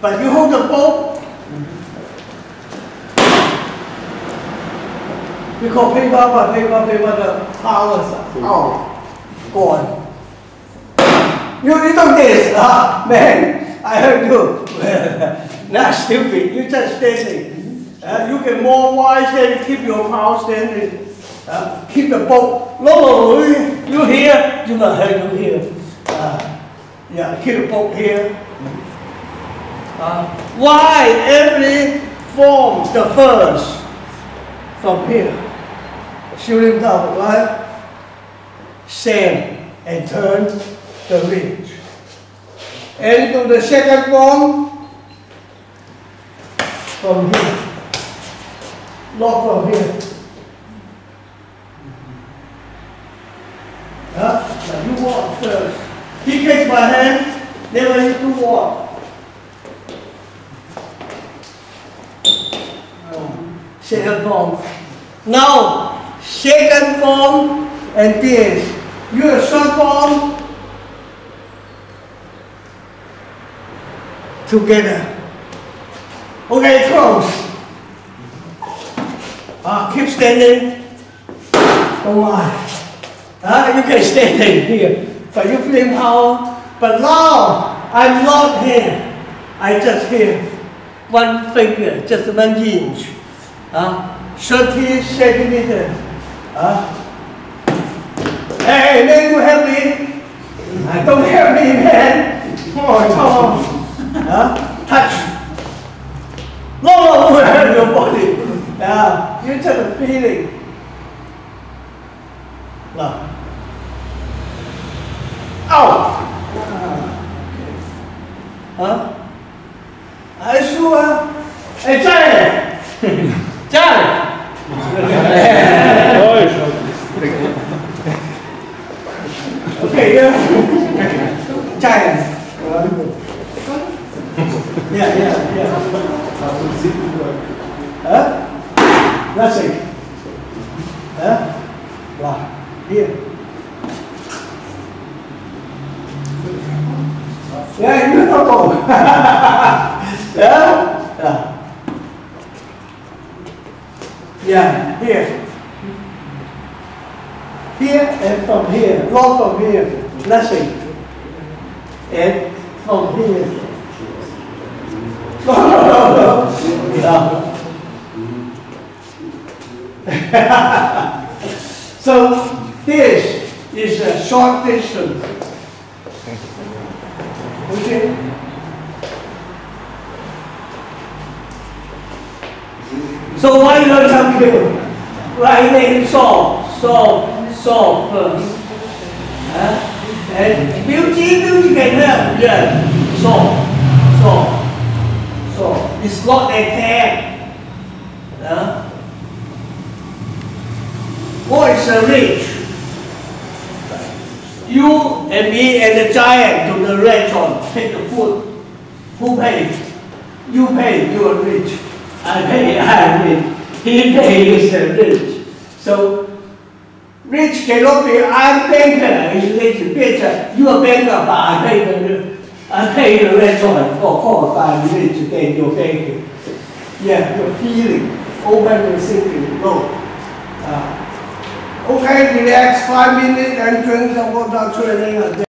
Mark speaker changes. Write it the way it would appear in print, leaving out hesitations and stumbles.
Speaker 1: But you hold the boat. Because paper, the powers out. Go on. You do this, man. I heard you. Not stupid. You just standing. You get more wise than keep your power standing. Keep the boat. No, you here. You not heard you here. Yeah, keep the boat here. Why every form the first from here? Shooting down, right? Same and turn the ridge. And do the second form from here. Not from here. Now you walk first. He takes my hand, never you to walk. Second form. Now, second form and this. Your short form together. Okay, close. Keep standing. Don't mind. You can stand here, but you feel power. But now, I'm not here. I just here. One finger, just 1 inch. 30 centimeters. Hey, man, you help me. Don't help me, man. Oh, Tom. Touch. No, hurt your body. You just a feeling. No. Ow. Are you sure? Hey, Johnny. Johnny. Okay, yeah. Giant. Yeah. Nothing. Here. Yeah, you know. Yeah, here. Here and from here. Not from here. Nothing. And from here. No. So this is a short distance. Okay. So why you don't come here? Right name solve first. And beauty can help. Yeah. Solve. It's not a can. What is a ridge? You and me and the giant to the restaurant take the food. Who pays? You pay, you are rich. I pay, I am rich. He pays, is rich. So, rich cannot be, I'm banker, is rich. Better, you are banker, but I pay the restaurant. Of course, I'm rich, then you're banker. Yeah, you're feeling, open your thinking, no. Okay, relax 5 minutes and drink some water training.